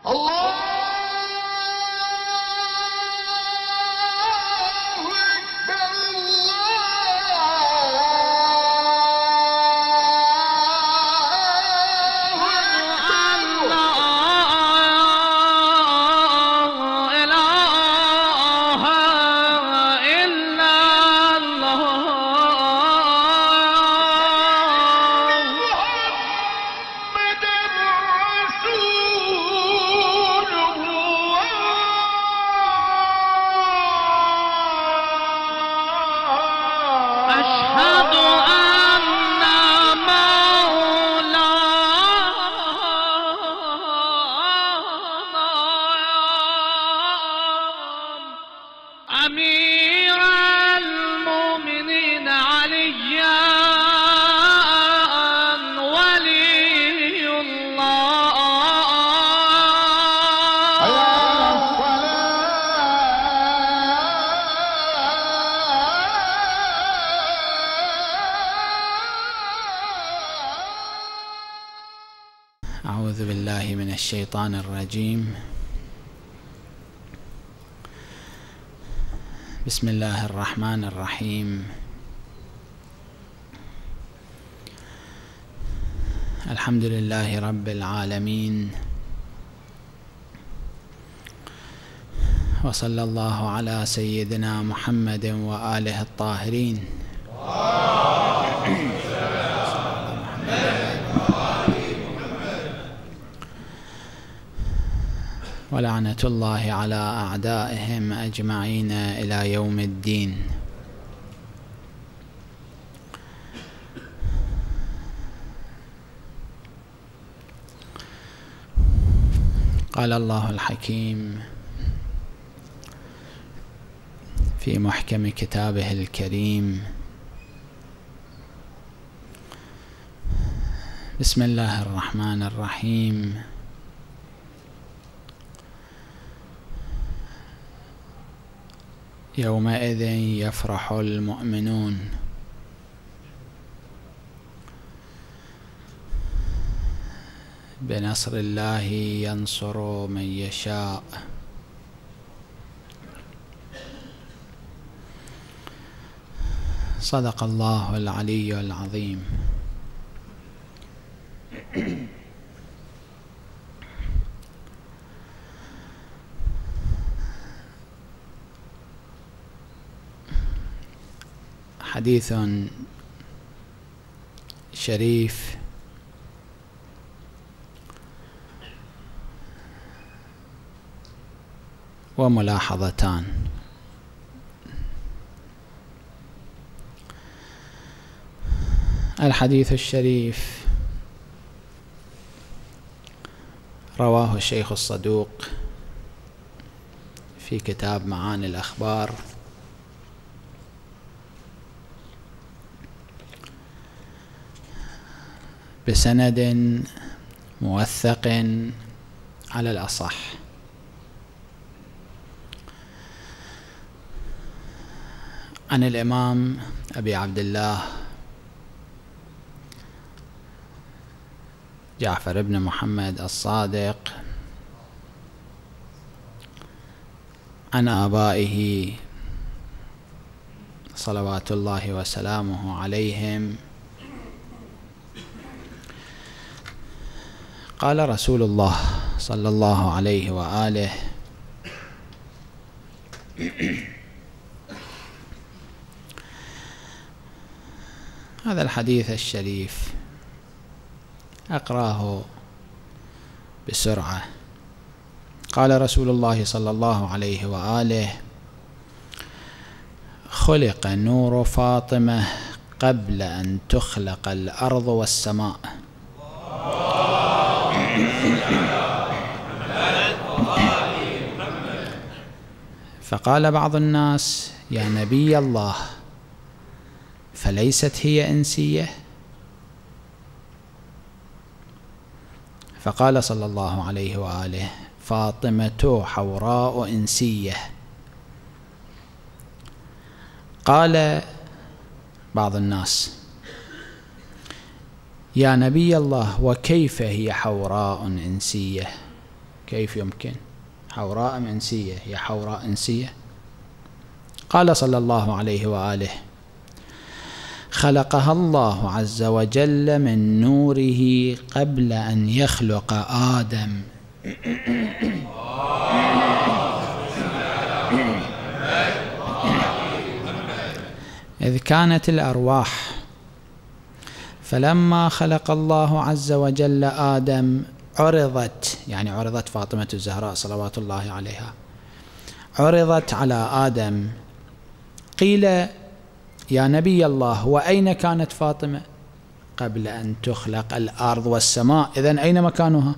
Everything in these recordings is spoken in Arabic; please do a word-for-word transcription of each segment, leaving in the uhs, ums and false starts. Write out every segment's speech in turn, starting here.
أعوذ بالله من الشيطان الرجيم. بسم الله الرحمن الرحيم. الحمد لله رب العالمين، وصلى الله على سيدنا محمد وآله الطاهرين. ولعنة الله على أعدائهم أجمعين إلى يوم الدين. قال الله الحكيم في محكم كتابه الكريم: بسم الله الرحمن الرحيم. يومئذ يفرح المؤمنون بنصر الله ينصر من يشاء. صدق الله العلي العظيم. حديث شريف وملاحظتان. الحديث الشريف رواه الشيخ الصدوق في كتاب معاني الأخبار بسند موثق على الأصح عن الإمام أبي عبد الله جعفر بن محمد الصادق عن آبائه صلوات الله وسلامه عليهم قال رسول الله صلى الله عليه وآله: هذا الحديث الشريف أقراه بسرعة. قال رسول الله صلى الله عليه وآله: خلق نور فاطمة قبل أن تخلق الأرض والسماء. فقال بعض الناس: يا نبي الله، فليست هي إنسية؟ فقال صلى الله عليه وآله: فاطمة حوراء إنسية. قال بعض الناس: يا نبي الله، وكيف هي حوراء إنسية؟ كيف يمكن؟ حوراء أم إنسية؟ هي حوراء إنسية. قال صلى الله عليه وآله: خلقها الله عز وجل من نوره قبل أن يخلق آدم. إذ كانت الأرواح، فلما خلق الله عز وجل آدم عرضت، يعني عرضت فاطمة الزهراء صلوات الله عليها، عرضت على آدم. قيل: يا نبي الله، وأين كانت فاطمة؟ قبل أن تخلق الأرض والسماء، إذن أين مكانها؟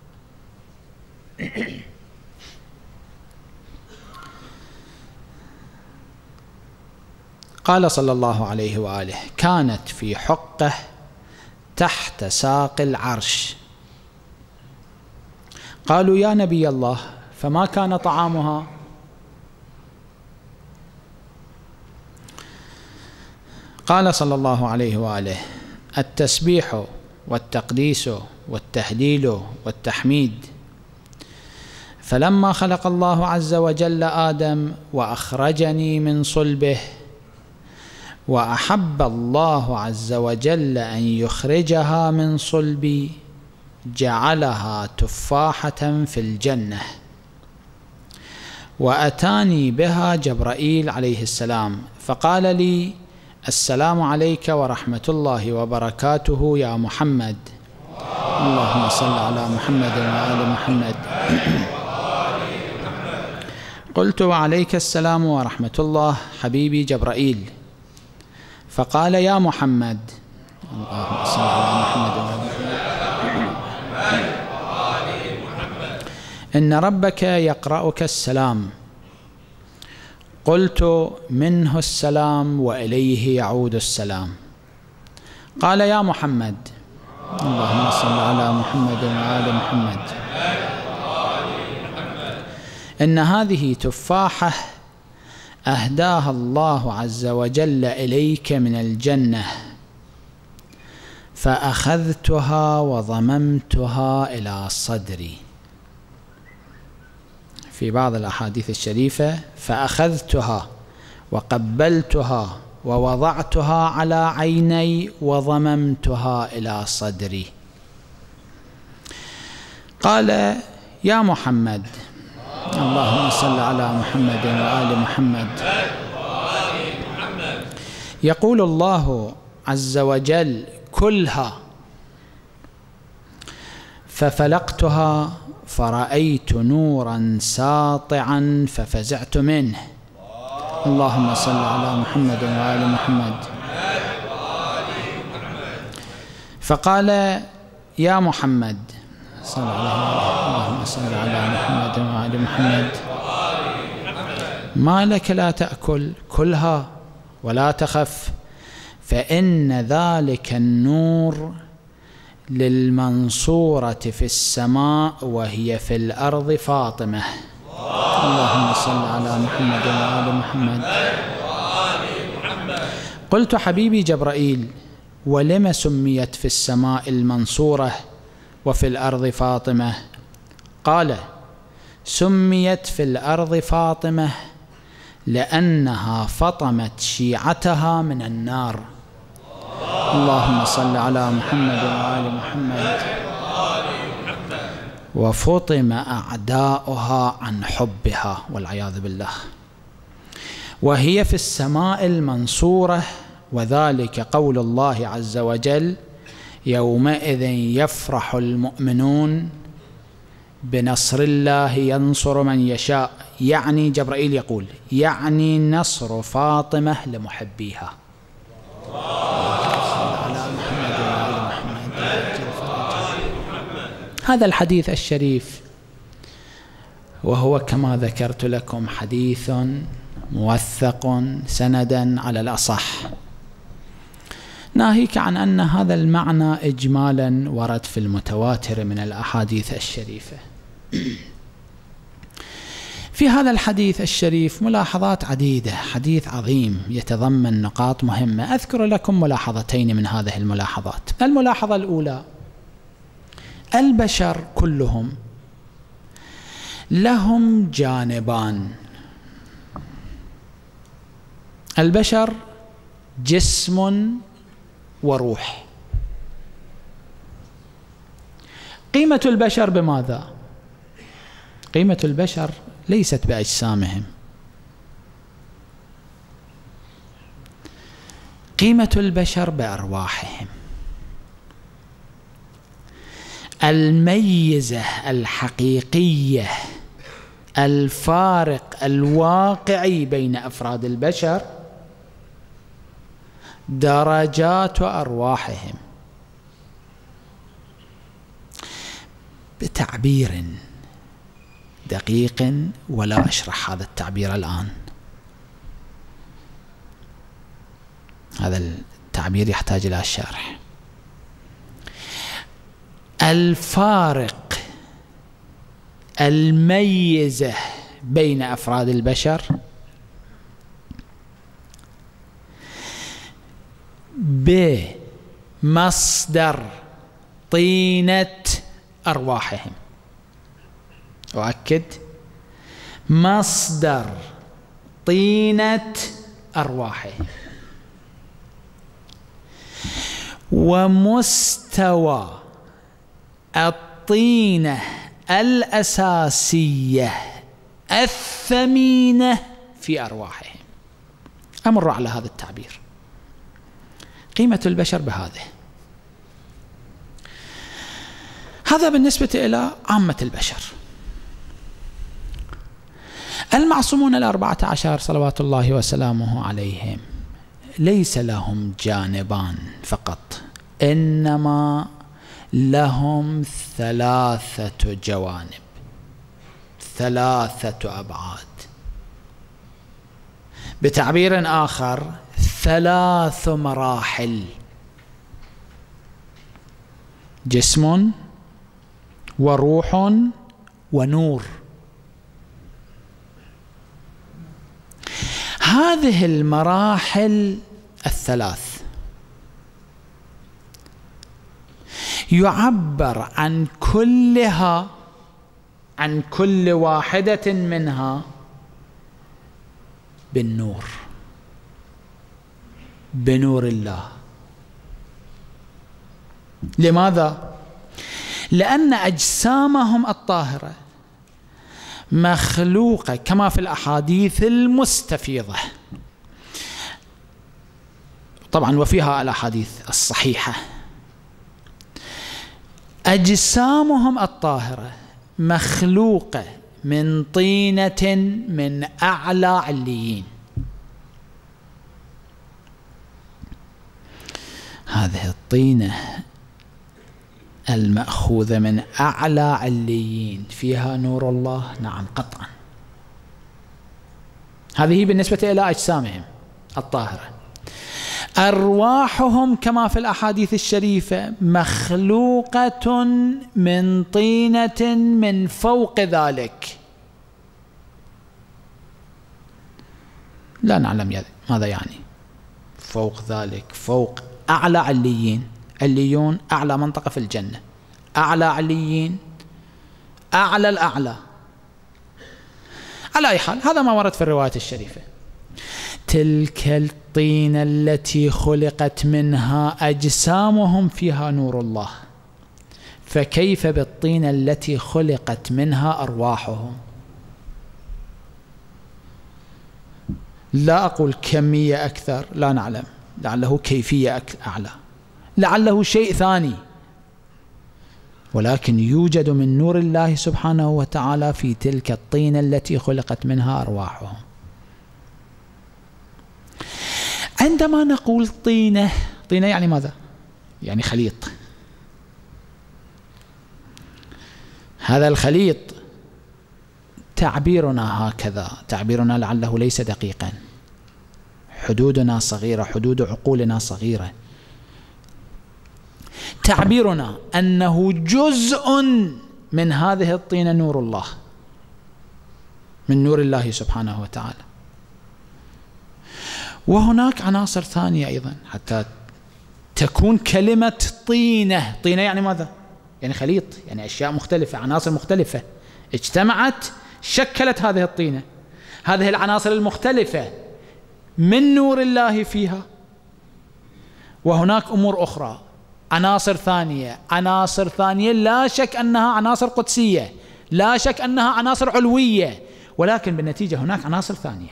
قال صلى الله عليه وآله: كانت في حقه تحت ساق العرش. قالوا: يا نبي الله، فما كان طعامها؟ قال صلى الله عليه وآله: التسبيح والتقديس والتهليل والتحميد. فلما خلق الله عز وجل آدم وأخرجني من صلبه، وأحب الله عز وجل أن يخرجها من صلبي، جعلها تفاحة في الجنة، وأتاني بها جبرائيل عليه السلام فقال لي: السلام عليك ورحمة الله وبركاته يا محمد. اللهم صل على محمد وآل محمد. قلت: وعليك السلام ورحمة الله حبيبي جبرائيل. فقال: يا محمد. اللهم صل على محمد وآل محمد. إن ربك يقرأك السلام. قلت: منه السلام وإليه يعود السلام. قال: يا محمد. اللهم صل على محمد وآل محمد. إن هذه تفاحة أهداها الله عز وجل إليك من الجنة، فأخذتها وضممتها إلى صدري. في بعض الأحاديث الشريفة: فأخذتها وقبلتها ووضعتها على عيني وضممتها إلى صدري. قال: يا محمد. اللهم صل على محمد وآل محمد. يقول الله عز وجل: كلها. ففلقتها فرأيت نورا ساطعا ففزعت منه. اللهم صل على محمد وآل محمد. فقال: يا محمد صل عليه، اللهم صل على محمد وآل محمد. ما لك لا تأكل؟ كلها ولا تخف، فإن ذلك النور للمنصورة في السماء وهي في الأرض فاطمة. اللهم صل على محمد وآل محمد. قلت: حبيبي جبرائيل، ولم سميت في السماء المنصورة وفي الأرض فاطمة؟ قال: سميت في الأرض فاطمة لأنها فطمت شيعتها من النار. اللهم صل على محمد وآل محمد. وفطم أعداؤها عن حبها والعياذ بالله، وهي في السماء المنصورة، وذلك قول الله عز وجل: يومئذ يفرح المؤمنون بنصر الله ينصر من يشاء. يعني جبرائيل يقول يعني نصر فاطمة لمحبيها. هذا الحديث الشريف، وهو كما ذكرت لكم حديث موثق سندا على الأصح، ناهيك عن أن هذا المعنى إجمالا ورد في المتواتر من الأحاديث الشريفة. في هذا الحديث الشريف ملاحظات عديدة، حديث عظيم يتضمن نقاط مهمة. أذكر لكم ملاحظتين من هذه الملاحظات. الملاحظة الأولى: البشر كلهم لهم جانبان. البشر جسم وروح. قيمة البشر بماذا؟ قيمة البشر ليست بأجسامهم، قيمة البشر بأرواحهم. الميزة الحقيقية، الفارق الواقعي بين أفراد البشر درجات أرواحهم. بتعبير دقيق، ولا أشرح هذا التعبير الآن، هذا التعبير يحتاج إلى شرح. الفارق الميزة بين أفراد البشر بمصدر طينة أرواحهم. أؤكد، مصدر طينة أرواحهم ومستوى الطينة الأساسية الثمينة في أرواحهم. أمر على هذا التعبير. قيمة البشر بهذه. هذا بالنسبة إلى عامة البشر. المعصومون الأربعة عشر صلوات الله وسلامه عليهم ليس لهم جانبان فقط، إنما لهم ثلاثة جوانب، ثلاثة أبعاد. بتعبير آخر، ثلاث مراحل: جسم وروح ونور. هذه المراحل الثلاث يعبر عن كلها، عن كل واحدة منها بالنور، بنور الله. لماذا؟ لأن أجسامهم الطاهرة مخلوقة كما في الأحاديث المستفيضة، طبعا وفيها الأحاديث الصحيحة. أجسامهم الطاهرة مخلوقة من طينة من أعلى عليين. هذه الطينة المأخوذة من أعلى عليين فيها نور الله، نعم قطعا. هذه بالنسبة إلى أجسامهم الطاهرة. أرواحهم كما في الأحاديث الشريفة مخلوقة من طينة من فوق ذلك. لا نعلم ماذا يعني فوق ذلك، فوق أعلى عليين. عليون أعلى منطقة في الجنة، أعلى عليين أعلى الأعلى. على أي حال، هذا ما ورد في الرواية الشريفة. تلك الطينة التي خلقت منها أجسامهم فيها نور الله، فكيف بالطينة التي خلقت منها أرواحهم؟ لا أقول كمية أكثر، لا نعلم، لعله كيفية أعلى، لعله شيء ثاني، ولكن يوجد من نور الله سبحانه وتعالى في تلك الطينة التي خلقت منها أرواحهم. عندما نقول طينة، طينة يعني ماذا؟ يعني خليط. هذا الخليط تعبيرنا هكذا، تعبيرنا لعله ليس دقيقا، حدودنا صغيرة، حدود عقولنا صغيرة. تعبيرنا أنه جزء من هذه الطينة نور الله، من نور الله سبحانه وتعالى. وهناك عناصر ثانية أيضا حتى تكون كلمة طينة. طينة يعني ماذا؟ يعني خليط، يعني أشياء مختلفة، عناصر مختلفة. اجتمعت شكلت هذه الطينة، هذه العناصر المختلفة من نور الله فيها. وهناك أمور أخرى، عناصر ثانية، عناصر ثانية لا شك أنها عناصر قدسية، لا شك أنها عناصر علوية، ولكن بالنتيجة هناك عناصر ثانية.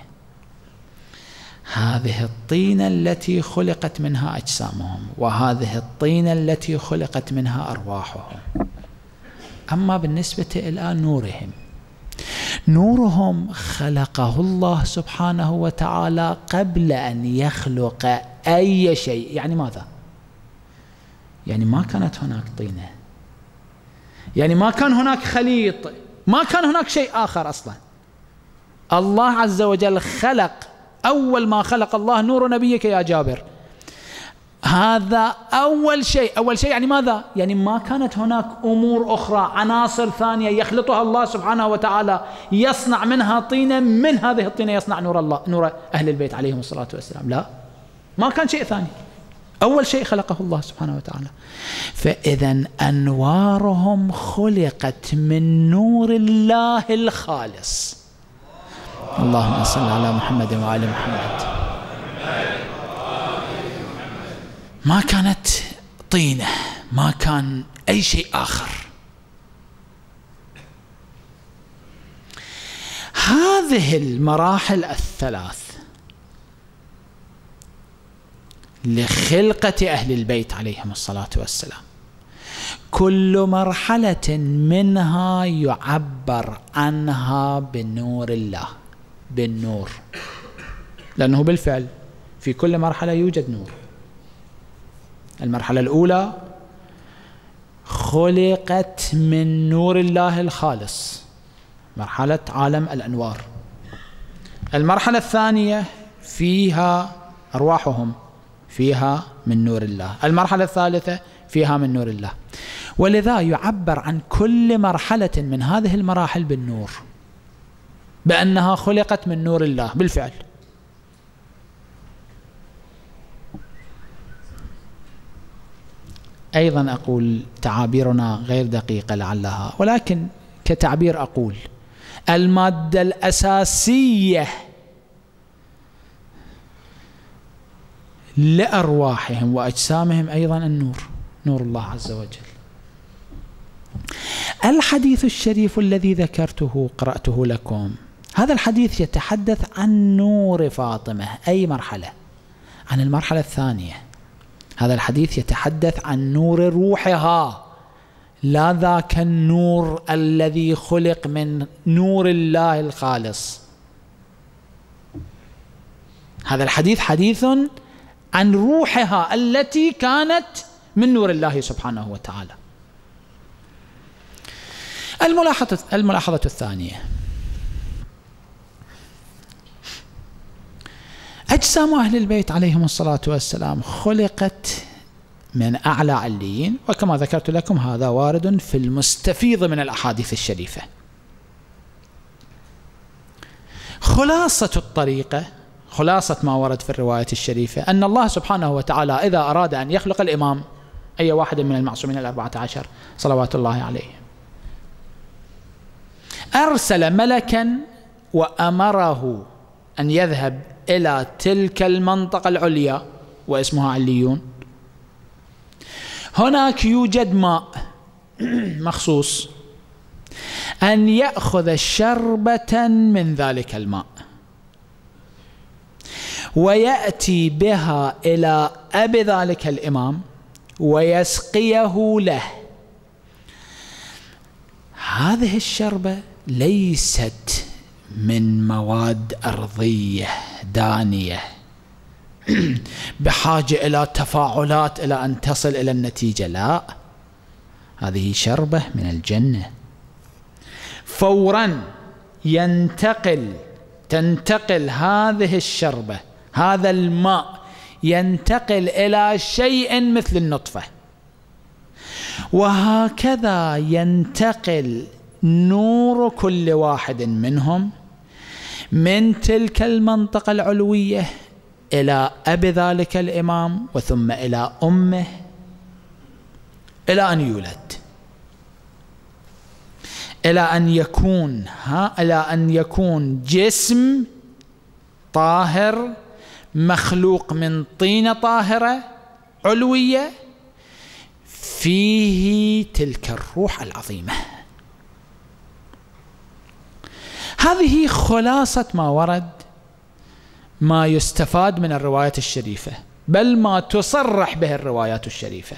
هذه الطينة التي خلقت منها أجسامهم، وهذه الطينة التي خلقت منها أرواحهم. أما بالنسبة إلى نورهم، نورهم خلقه الله سبحانه وتعالى قبل أن يخلق أي شيء. يعني ماذا؟ يعني ما كانت هناك طينة، يعني ما كان هناك خليط، ما كان هناك شيء آخر أصلا. الله عز وجل خلق، أول ما خلق الله نور نبيك يا جابر، هذا أول شيء. أول شيء يعني ماذا؟ يعني ما كانت هناك أمور أخرى، عناصر ثانية يخلطها الله سبحانه وتعالى، يصنع منها طينة، من هذه الطينة يصنع نور الله، نور أهل البيت عليهم الصلاة والسلام. لا، ما كان شيء ثاني، أول شيء خلقه الله سبحانه وتعالى. فإذا أنوارهم خلقت من نور الله الخالص. اللهم صل على محمد وآل محمد. ما كانت طينة، ما كان أي شيء آخر. هذه المراحل الثلاث لخلقة أهل البيت عليهم الصلاة والسلام، كل مرحلة منها يعبر عنها بنور الله، بالنور، لأنه بالفعل في كل مرحلة يوجد نور. المرحلة الأولى خلقت من نور الله الخالص، مرحلة عالم الأنوار. المرحلة الثانية فيها أرواحهم، فيها من نور الله. المرحلة الثالثة فيها من نور الله. ولذا يعبر عن كل مرحلة من هذه المراحل بالنور، بأنها خلقت من نور الله بالفعل. أيضا أقول تعابيرنا غير دقيقة لعلها، ولكن كتعبير أقول المادة الأساسية لأرواحهم وأجسامهم أيضا النور، نور الله عز وجل. الحديث الشريف الذي ذكرته قرأته لكم، هذا الحديث يتحدث عن نور فاطمة. أي مرحلة؟ عن المرحلة الثانية. هذا الحديث يتحدث عن نور روحها، لا ذاك النور الذي خلق من نور الله الخالص. هذا الحديث حديث عن روحها التي كانت من نور الله سبحانه وتعالى. الملاحظة الملاحظة الثانية، أجسام أهل البيت عليهم الصلاة والسلام خلقت من أعلى عليين، وكما ذكرت لكم هذا وارد في المستفيض من الأحاديث الشريفة. خلاصة الطريقة، خلاصة ما ورد في الرواية الشريفة، أن الله سبحانه وتعالى إذا أراد أن يخلق الإمام، أي واحد من المعصومين الأربعة عشر صلوات الله عليه، أرسل ملكا وأمره أن يذهب إلى تلك المنطقة العليا واسمها عليون. هناك يوجد ماء مخصوص، أن يأخذ شربة من ذلك الماء ويأتي بها إلى أب ذلك الإمام ويسقيه له. هذه الشربة ليست من مواد أرضية دانية بحاجة إلى تفاعلات إلى أن تصل إلى النتيجة، لا، هذه شربة من الجنة. فورا ينتقل تنتقل هذه الشربة، هذا الماء ينتقل إلى شيء مثل النطفة، وهكذا ينتقل نور كل واحد منهم من تلك المنطقة العلوية إلى أب ذلك الإمام وثم إلى أمه إلى أن يولد. إلى أن يكون ها إلى أن يكون جسم طاهر مخلوق من طينة طاهرة علوية فيه تلك الروح العظيمة. هذه خلاصة ما ورد، ما يستفاد من الروايات الشريفة، بل ما تصرح به الروايات الشريفة.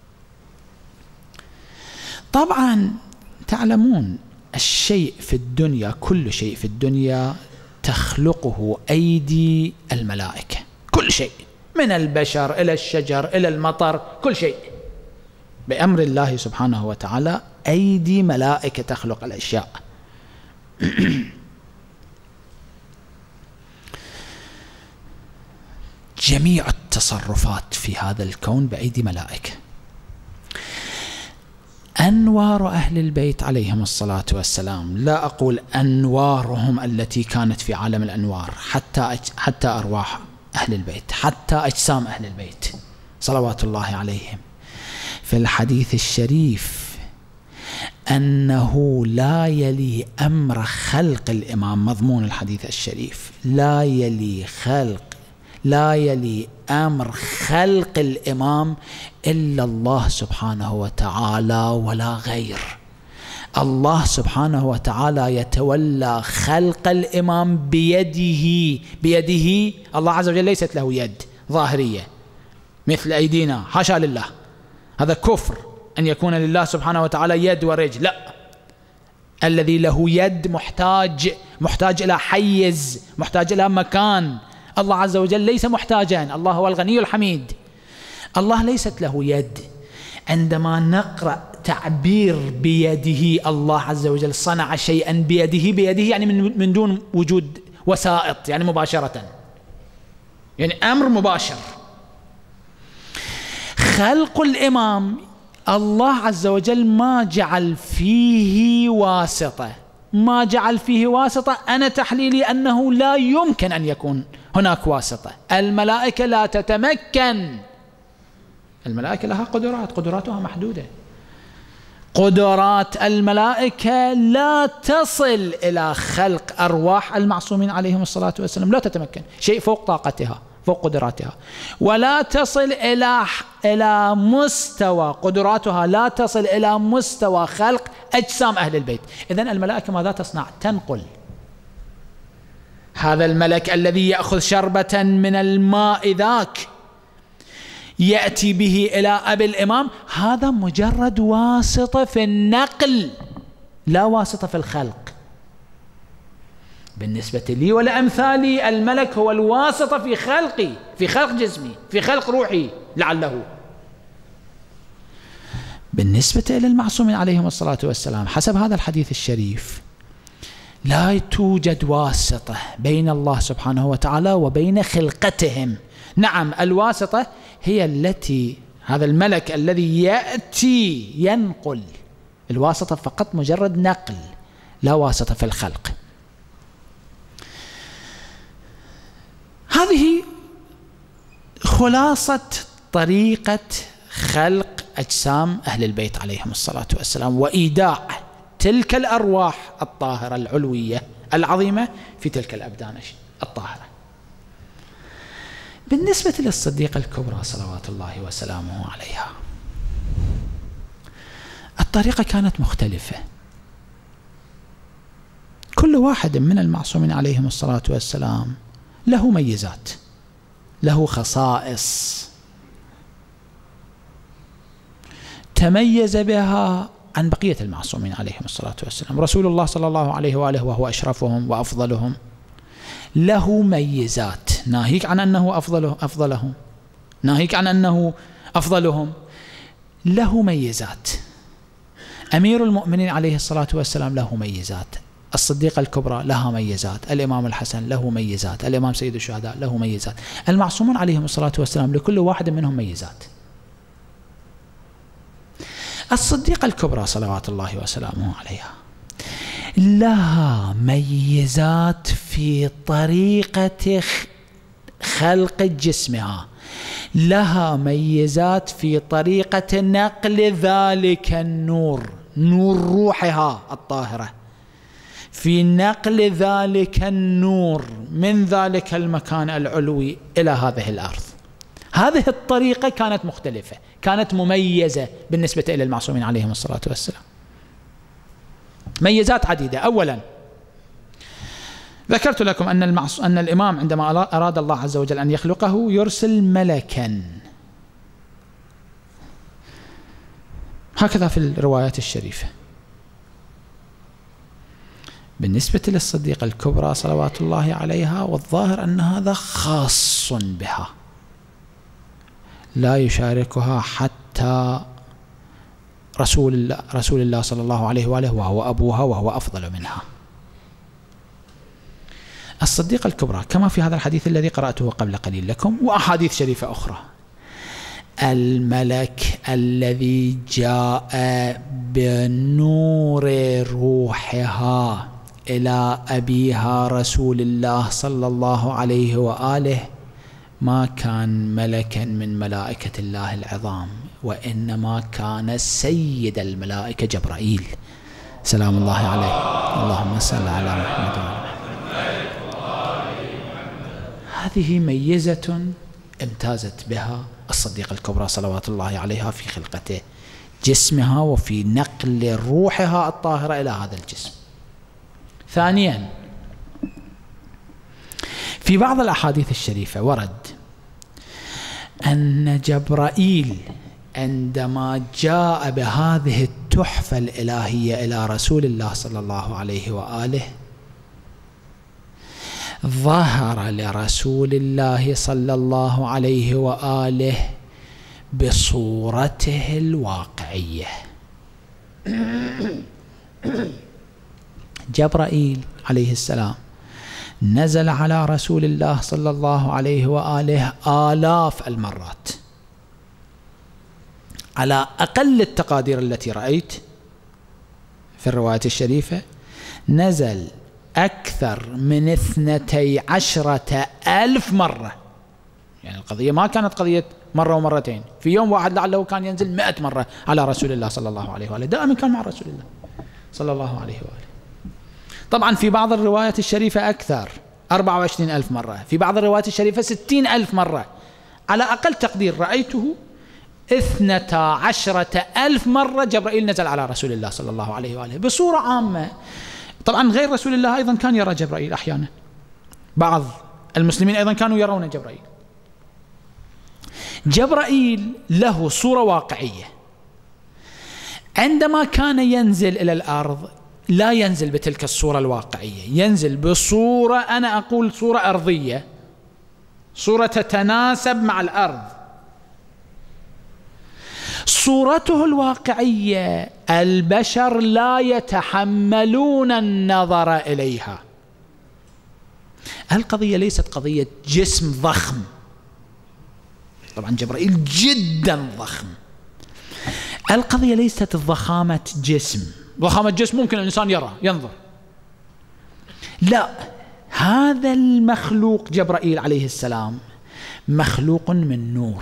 طبعا تعلمون الشيء في الدنيا، كل شيء في الدنيا تخلقه أيدي الملائكة، كل شيء من البشر إلى الشجر إلى المطر، كل شيء بأمر الله سبحانه وتعالى، أيدي ملائكة تخلق الأشياء. جميع التصرفات في هذا الكون بأيدي ملائكة. أنوار أهل البيت عليهم الصلاة والسلام، لا أقول أنوارهم التي كانت في عالم الأنوار، حتى حتى أرواح أهل البيت، حتى أجسام أهل البيت صلوات الله عليهم. في الحديث الشريف أنه لا يلي أمر خلق الإمام، مضمون الحديث الشريف لا يلي خلق لا يلي أمر خلق الإمام إلا الله سبحانه وتعالى ولا غير. الله سبحانه وتعالى يتولى خلق الإمام بيده بيده الله عز وجل ليست له يد ظاهرية مثل أيدينا، حاشا لله، هذا كفر أن يكون لله سبحانه وتعالى يد ورجل، لا. الذي له يد محتاج محتاج إلى حيز، محتاج إلى مكان. الله عز وجل ليس محتاجا، الله هو الغني الحميد. الله ليست له يد. عندما نقرأ تعبير بيده، الله عز وجل صنع شيئا بيده، بيده يعني من, من دون وجود وسائط، يعني مباشرة، يعني أمر مباشر. خلق الإمام الله عز وجل ما جعل فيه واسطة، ما جعل فيه واسطة. أنا تحليلي أنه لا يمكن أن يكون هناك واسطة. الملائكة لا تتمكن، الملائكة لها قدرات، قدراتها محدودة. قدرات الملائكة لا تصل إلى خلق أرواح المعصومين عليهم الصلاة والسلام، لا تتمكن، شيء فوق طاقتها، فوق قدراتها. ولا تصل إلى إلى مستوى قدراتها، لا تصل إلى مستوى خلق أجسام أهل البيت. إذن الملائكة ماذا تصنع؟ تنقل. هذا الملك الذي يأخذ شربة من الماء ذاك يأتي به إلى أبي الإمام، هذا مجرد واسطة في النقل، لا واسطة في الخلق. بالنسبة لي ولأمثالي الملك هو الواسطة في خلقي، في خلق جسمي، في خلق روحي لعله. بالنسبة إلى المعصومين عليهم الصلاة والسلام حسب هذا الحديث الشريف لا توجد واسطة بين الله سبحانه وتعالى وبين خلقتهم. نعم الواسطة هي التي هذا الملك الذي يأتي ينقل، الواسطة فقط مجرد نقل، لا واسطة في الخلق. هذه خلاصة طريقة خلق أجسام أهل البيت عليهم الصلاة والسلام، وإيداع تلك الأرواح الطاهرة العلوية العظيمة في تلك الأبدان الطاهرة. بالنسبة للصديقة الكبرى صلوات الله وسلامه عليها، الطريقة كانت مختلفة. كل واحد من المعصومين عليهم الصلاة والسلام له ميزات، له خصائص تميز بها عن بقية المعصومين عليهم الصلاة والسلام. رسول الله صلى الله عليه وآله وهو أشرفهم وأفضلهم له ميزات، ناهيك عن أنه أفضله أفضلهم، ناهيك عن أنه أفضلهم، له ميزات. أمير المؤمنين عليه الصلاة والسلام له ميزات، الصديقة الكبرى لها ميزات، الإمام الحسن له ميزات، الإمام سيد الشهداء له ميزات. المعصومون عليهم الصلاة والسلام لكل واحد منهم ميزات. الصديقة الكبرى صلوات الله وسلامه عليها لها ميزات في طريقة خلق جسمها، لها ميزات في طريقة نقل ذلك النور، نور روحها الطاهرة في نقل ذلك النور من ذلك المكان العلوي إلى هذه الأرض. هذه الطريقة كانت مختلفة، كانت مميزة بالنسبة إلى المعصومين عليهم الصلاة والسلام. ميزات عديدة. أولا ذكرت لكم أن, المعص... أن الإمام عندما أراد الله عز وجل أن يخلقه يرسل ملكا، هكذا في الروايات الشريفة. بالنسبة للصديقة الكبرى صلوات الله عليها، والظاهر أن هذا خاص بها، لا يشاركها حتى رسول الله, رسول الله صلى الله عليه وآله، وهو أبوها وهو أفضل منها. الصديقة الكبرى كما في هذا الحديث الذي قرأته قبل قليل لكم وأحاديث شريفة أخرى، الملك الذي جاء بنور روحها إلى أبيها رسول الله صلى الله عليه وآله ما كان ملكا من ملائكة الله العظام، وإنما كان سيد الملائكة جبرائيل سلام الله عليه. اللهم صل على محمد وعلى محمد. هذه ميزة امتازت بها الصديقة الكبرى صلوات الله عليها في خلقته، جسمها وفي نقل روحها الطاهرة إلى هذا الجسم. ثانيا في بعض الأحاديث الشريفة ورد أن جبرائيل عندما جاء بهذه التحفة الإلهية إلى رسول الله صلى الله عليه وآله ظهر لرسول الله صلى الله عليه وآله بصورته الواقعية. جبرائيل عليه السلام نزل على رسول الله صلى الله عليه وآله آلاف المرات، على أقل التقادير التي رأيت في الروايات الشريفة نزل أكثر من اثنتي عشرة ألف مرة. يعني القضية ما كانت قضية مرة ومرتين، في يوم واحد لعله كان ينزل مئة مرة على رسول الله صلى الله عليه وآله، دائما كان مع رسول الله صلى الله عليه وآله. طبعا في بعض الروايات الشريفة أكثر، أربعة وعشرين ألف مرة، في بعض الروايات الشريفة ستين ألف مرة. على أقل تقدير رأيته اثنتا عشرة ألف مرة جبرائيل نزل على رسول الله صلى الله عليه وآله بصورة عامة. طبعا غير رسول الله أيضا كان يرى جبرائيل أحيانا، بعض المسلمين أيضا كانوا يرون جبرائيل. جبرائيل له صورة واقعية، عندما كان ينزل إلى الأرض لا ينزل بتلك الصورة الواقعية، ينزل بصورة، أنا أقول صورة أرضية، صورة تتناسب مع الأرض. صورته الواقعية البشر لا يتحملون النظر إليها. القضية ليست قضية جسم ضخم، طبعا جبرائيل جدا ضخم، القضية ليست ضخامة جسم، ضخامة جسم ممكن الإنسان يرى ينظر، لا، هذا المخلوق جبرائيل عليه السلام مخلوق من نور.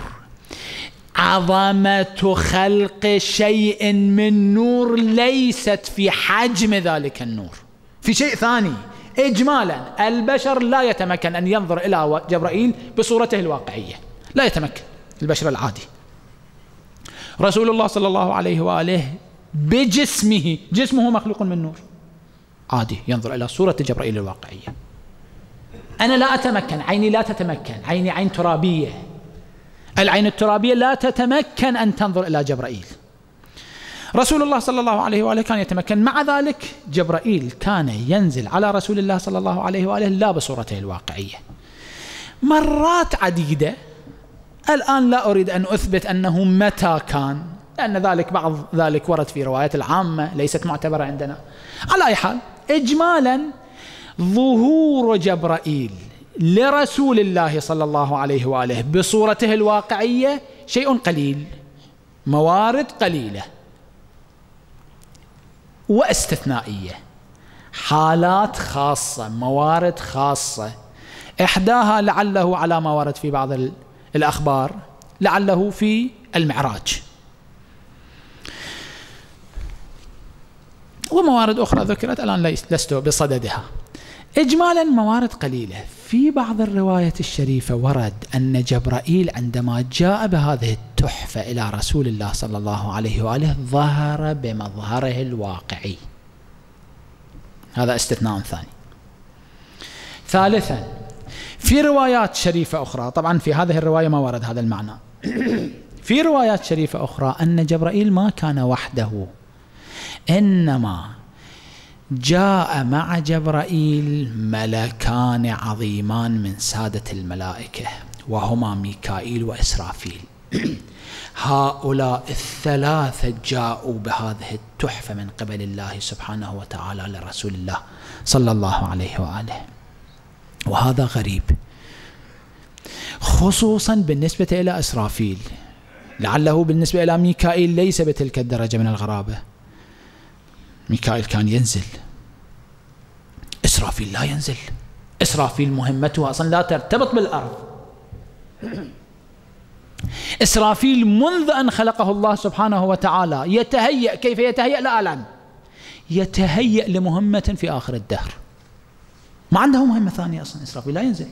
عظمة خلق شيء من نور ليست في حجم ذلك النور، في شيء ثاني. إجمالا البشر لا يتمكن أن ينظر إلى جبرائيل بصورته الواقعية، لا يتمكن البشر العادي. رسول الله صلى الله عليه وآله بجسمه، جسمه مخلوق من نور عادي، ينظر إلى صورة جبرائيل الواقعية. أنا لا أتمكن، عيني لا تتمكن، عيني عين ترابية، العين الترابية لا تتمكن أن تنظر إلى جبرائيل. رسول الله صلى الله عليه وآله كان يتمكن، مع ذلك جبرائيل كان ينزل على رسول الله صلى الله عليه وآله لا بصورته الواقعية مرات عديدة. الآن لا أريد أن أثبت أنه متى كان، لأن ذلك بعض ذلك ورد في روايات العامة ليست معتبرة عندنا. على أي حال، إجمالا ظهور جبرائيل لرسول الله صلى الله عليه وآله بصورته الواقعية شيء قليل، موارد قليلة واستثنائية، حالات خاصة، موارد خاصة. إحداها لعله على ما ورد في بعض الأخبار، لعله في المعراج. وموارد أخرى ذكرت الآن لست بصددها. إجمالا موارد قليلة. في بعض الروايات الشريفة ورد أن جبرائيل عندما جاء بهذه التحفة إلى رسول الله صلى الله عليه وآله ظهر بمظهره الواقعي. هذا استثناء ثاني. ثالثا في روايات شريفة أخرى، طبعا في هذه الرواية ما ورد هذا المعنى، في روايات شريفة أخرى أن جبرائيل ما كان وحده، إنما جاء مع جبرائيل ملكان عظيمان من سادة الملائكة وهما ميكائيل وإسرافيل. هؤلاء الثلاثة جاءوا بهذه التحفة من قبل الله سبحانه وتعالى لرسول الله صلى الله عليه وآله، وهذا غريب خصوصا بالنسبة إلى إسرافيل، لعله بالنسبة إلى ميكائيل ليس بتلك الدرجة من الغرابة. ميكائيل كان ينزل، إسرافيل لا ينزل. إسرافيل مهمته أصلا لا ترتبط بالأرض. إسرافيل منذ أن خلقه الله سبحانه وتعالى يتهيأ، كيف يتهيأ لا أعلم، يتهيأ لمهمة في آخر الدهر، ما عنده مهمة ثانية أصلا. إسرافيل لا ينزل،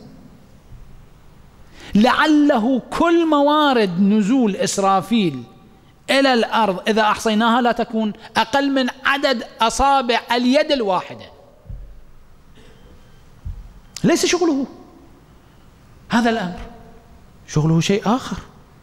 لعله كل موارد نزول إسرافيل إلى الأرض إذا أحصيناها لا تكون أقل من عدد أصابع اليد الواحدة. ليس شغله هذا الأمر، شغله شيء آخر.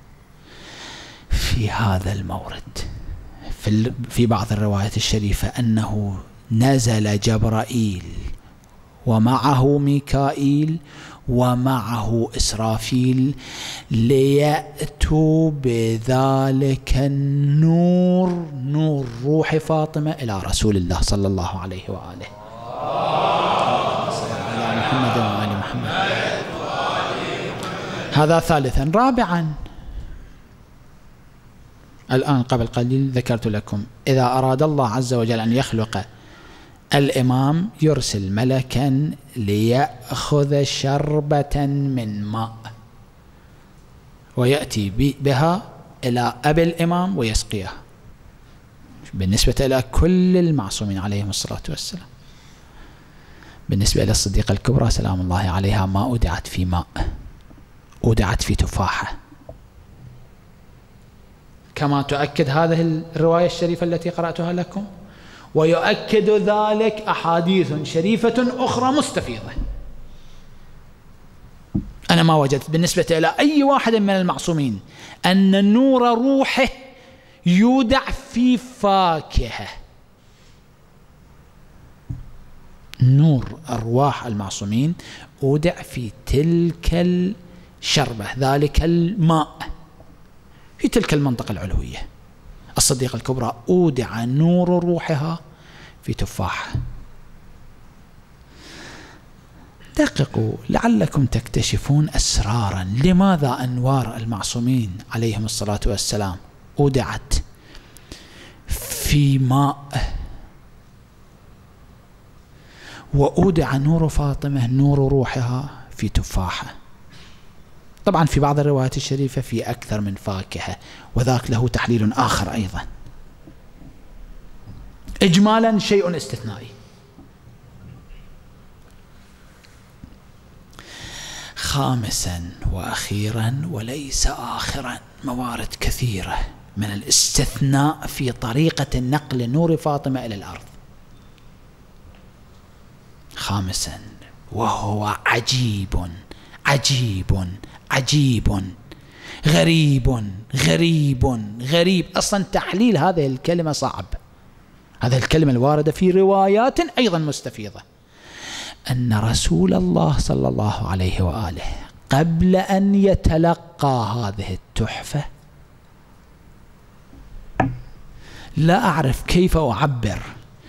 في هذا المورد في, في بعض الروايات الشريفة أنه نزل جبرائيل ومعه ميكائيل ومعه إسرافيل ليأتوا بذلك النور، نور روح فاطمة، إلى رسول الله صلى الله عليه وآله. على محمد وآل محمد. هذا ثالثا. رابعا، الآن قبل قليل ذكرت لكم إذا أراد الله عز وجل أن يخلق الإمام يرسل ملكا ليأخذ شربة من ماء ويأتي بها إلى أبي الإمام ويسقيها. بالنسبة إلى كل المعصومين عليهم الصلاة والسلام. بالنسبة إلى الصديقة الكبرى سلام الله عليها ما أودعت في ماء، أودعت في تفاحة، كما تؤكد هذه الرواية الشريفة التي قرأتها لكم، ويؤكد ذلك أحاديث شريفة أخرى مستفيضة. أنا ما وجدت بالنسبة إلى أي واحد من المعصومين أن نور روحه يودع في فاكهة. نور أرواح المعصومين أودع في تلك الشربة، ذلك الماء، في تلك المنطقة العلوية. الصديقة الكبرى أودع نور روحها في تفاحة. دققوا لعلكم تكتشفون أسرارا لماذا أنوار المعصومين عليهم الصلاة والسلام أودعت في ماء، وأودع نور فاطمة نور روحها في تفاحة. طبعا في بعض الروايات الشريفة في أكثر من فاكهة، وذاك له تحليل آخر أيضا. إجمالا شيء استثنائي. خامسا وأخيرا وليس آخرا، موارد كثيرة من الاستثناء في طريقة نقل نور فاطمة إلى الأرض. خامسا وهو عجيب عجيب عجيب غريب غريب غريب. أصلا تحليل هذه الكلمة صعب. هذه الكلمة الواردة في روايات أيضا مستفيضة أن رسول الله صلى الله عليه وآله قبل أن يتلقى هذه التحفة، لا أعرف كيف أعبر،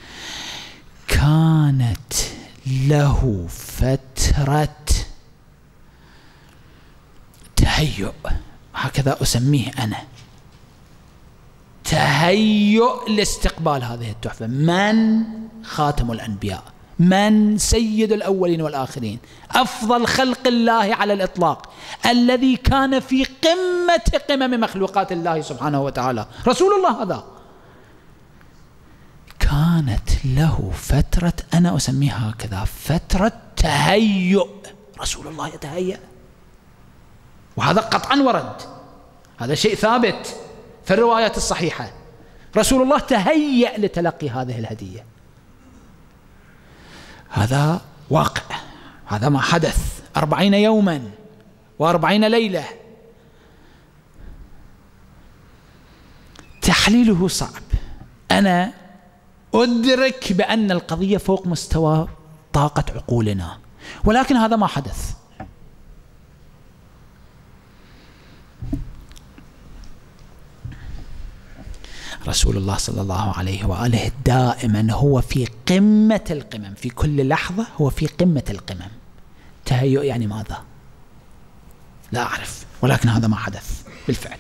كانت له فترة تهيؤ، هكذا أسميه أنا، تهيؤ لاستقبال هذه التحفة. من خاتم الأنبياء، من سيد الأولين والآخرين، أفضل خلق الله على الإطلاق، الذي كان في قمة قمم مخلوقات الله سبحانه وتعالى، رسول الله هذا كان كانت له فترة، أنا أسميها هكذا، فترة تهيؤ. رسول الله يتهيأ، وهذا قطعا ورد، هذا شيء ثابت في الروايات الصحيحة. رسول الله تهيأ لتلقي هذه الهدية، هذا واقع، هذا ما حدث. أربعين يوما وأربعين ليلة، تحليله صعب. أنا أدرك بأن القضية فوق مستوى طاقة عقولنا، ولكن هذا ما حدث. رسول الله صلى الله عليه وآله دائما هو في قمة القمم، في كل لحظة هو في قمة القمم. تهيؤ يعني ماذا؟ لا أعرف، ولكن هذا ما حدث بالفعل.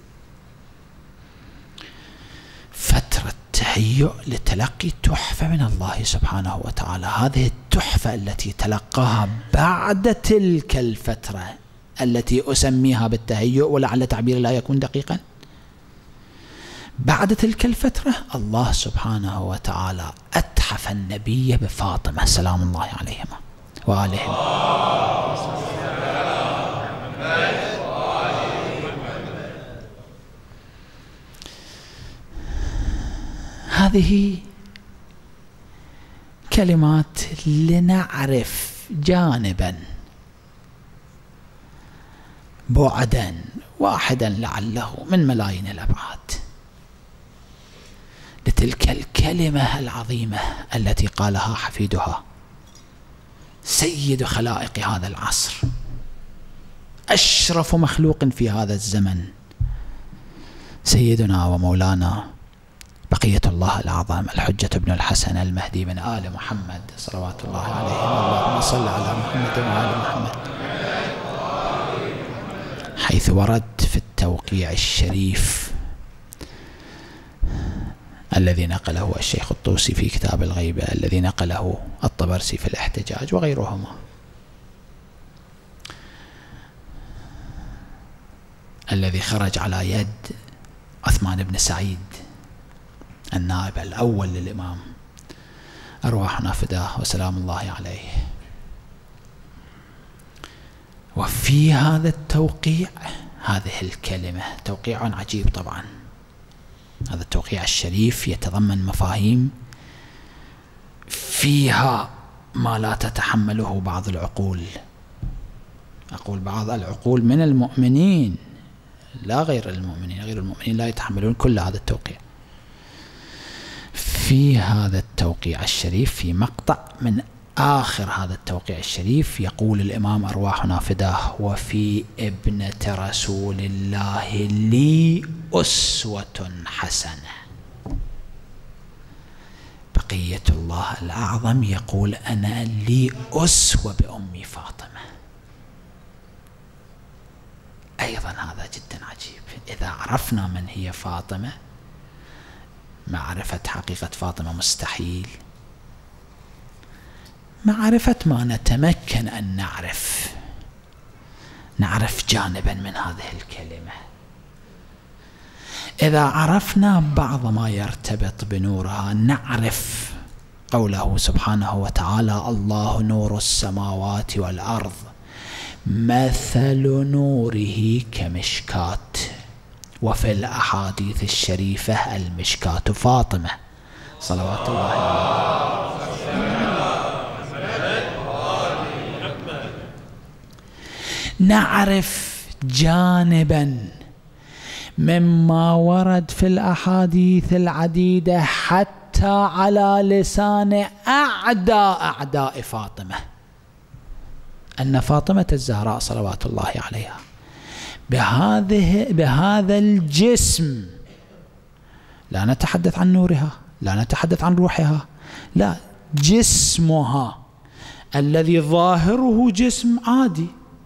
فترة تهيؤ لتلقي تحفة من الله سبحانه وتعالى. هذه التحفة التي تلقاها بعد تلك الفترة التي أسميها بالتهيؤ، ولعل تعبير لا يكون دقيقا، بعد تلك الفترة الله سبحانه وتعالى أتحف النبي بفاطمة سلام الله عليهما وآلهما. هذه كلمات لنعرف جانبا بعدا واحدا لعله من ملايين الأبعاد لتلك الكلمة العظيمة التي قالها حفيدها سيد خلائق هذا العصر، أشرف مخلوق في هذا الزمن، سيدنا ومولانا بقية الله الأعظم الحجة ابن الحسن المهدي من آل محمد صلوات الله عليه. اللهم صل على محمد وآل محمد، حيث ورد في التوقيع الشريف الذي نقله الشيخ الطوسي في كتاب الغيبة، الذي نقله الطبرسي في الاحتجاج وغيرهما، الذي خرج على يد عثمان بن سعيد النائب الأول للإمام أرواحنا فداه وسلام الله عليه. وفي هذا التوقيع هذه الكلمة، توقيع عجيب طبعا، هذا التوقيع الشريف يتضمن مفاهيم فيها ما لا تتحمله بعض العقول، أقول بعض العقول من المؤمنين لا غير المؤمنين، غير المؤمنين لا يتحملون كل هذا التوقيع. في هذا التوقيع الشريف في مقطع من آخر هذا التوقيع الشريف يقول الإمام أرواحنا فداه: وفي ابنة رسول الله لي أسوة حسنة. بقية الله الأعظم يقول أنا لي أسوة بأمي فاطمة. أيضا هذا جدا عجيب. إذا عرفنا من هي فاطمة، معرفة حقيقة فاطمة مستحيل، معرفة ما نتمكن أن نعرف، نعرف جانبا من هذه الكلمة. إذا عرفنا بعض ما يرتبط بنورها، نعرف قوله سبحانه وتعالى: الله نور السماوات والأرض مثل نوره كمشكاة. وفي الأحاديث الشريفة المشكاة فاطمة صلوات الله عليها. نعرف جانبا مما ورد في الأحاديث العديدة حتى على لسان أعداء أعداء فاطمة، أن فاطمة الزهراء صلوات الله عليها بهذه بهذا الجسم، لا نتحدث عن نورها، لا نتحدث عن روحها، لا، جسمها الذي ظاهره جسم عادي،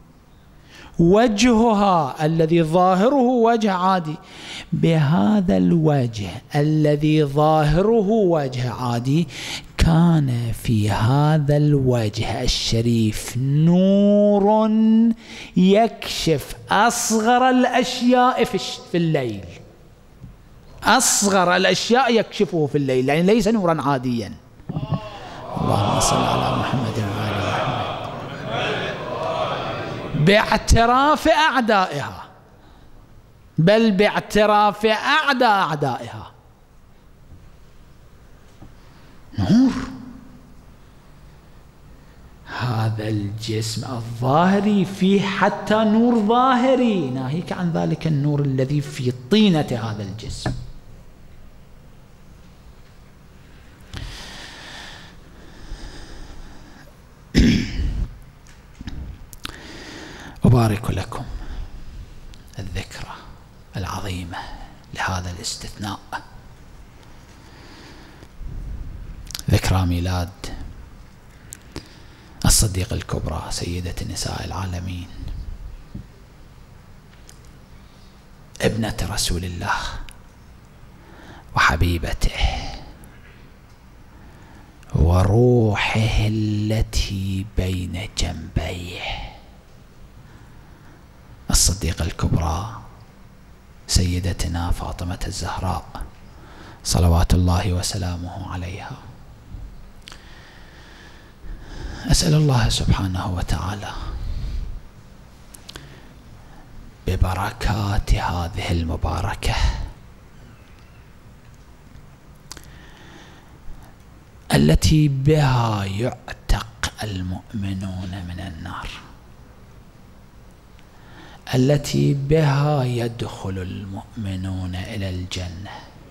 وجهها الذي ظاهره وجه عادي، بهذا الوجه الذي ظاهره وجه عادي كان في هذا الوجه الشريف نور يكشف أصغر الأشياء في الليل، أصغر الأشياء يكشفه في الليل، يعني ليس نورا عاديا. اللهم صل على محمد وآل محمد. باعتراف أعدائها، بل باعتراف أعداء أعدائها. نور هذا الجسم الظاهري فيه حتى نور ظاهري، ناهيك عن ذلك النور الذي في طينة هذا الجسم. أبارك لكم الذكرى العظيمة لهذا الاستثناء، ذكرى ميلاد الصديقة الكبرى سيدة نساء العالمين، ابنة رسول الله وحبيبته وروحه التي بين جنبيه، الصديقة الكبرى سيدتنا فاطمة الزهراء صلوات الله وسلامه عليها. أسأل الله سبحانه وتعالى ببركات هذه المباركة التي بها يعتق المؤمنون من النار، التي بها يدخل المؤمنون إلى الجنة،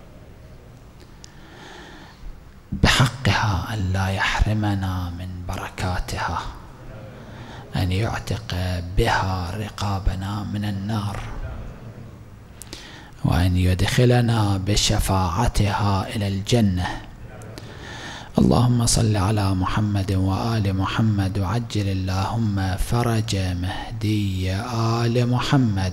بحقها أن لا يحرمنا من بركاتها، أن يعتق بها رقابنا من النار، وأن يدخلنا بشفاعتها إلى الجنة. اللهم صل على محمد وآل محمد، وعجل اللهم فرج مهدي آل محمد.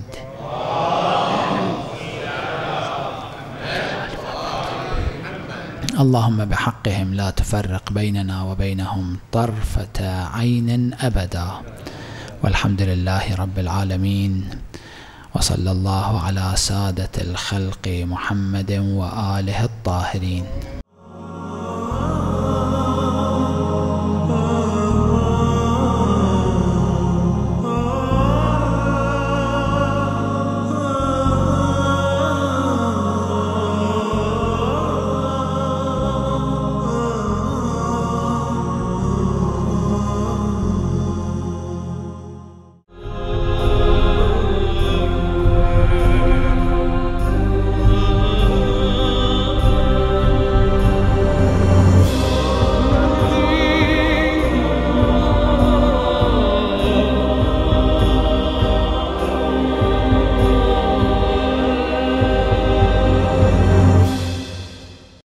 اللهم بحقهم لا تفرق بيننا وبينهم طرفة عين أبدا. والحمد لله رب العالمين، وصلى الله على سادة الخلق محمد وآله الطاهرين.